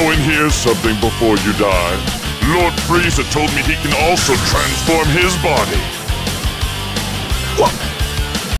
go in here something before you die? Lord Frieza told me he can also transform his body. What?